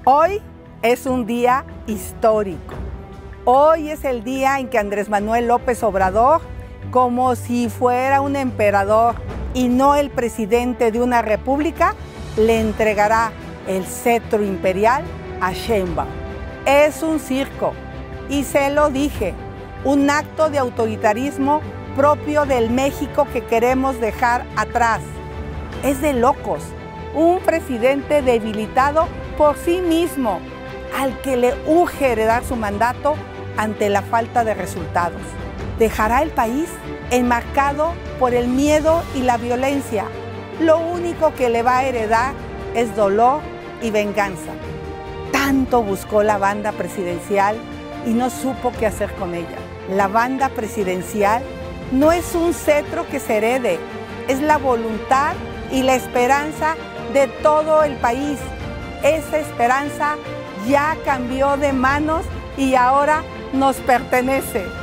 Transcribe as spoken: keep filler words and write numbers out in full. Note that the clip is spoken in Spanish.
Hoy es un día histórico. Hoy es el día en que Andrés Manuel López Obrador, como si fuera un emperador y no el presidente de una república, le entregará el cetro imperial a Sheinbaum. Es un circo, y se lo dije, un acto de autoritarismo propio del México que queremos dejar atrás. Es de locos, un presidente debilitado por sí mismo, al que le urge heredar su mandato ante la falta de resultados. Dejará el país enmarcado por el miedo y la violencia. Lo único que le va a heredar es dolor y venganza. Tanto buscó la banda presidencial y no supo qué hacer con ella. La banda presidencial no es un cetro que se herede, es la voluntad y la esperanza de todo el país. Esa esperanza ya cambió de manos y ahora nos pertenece.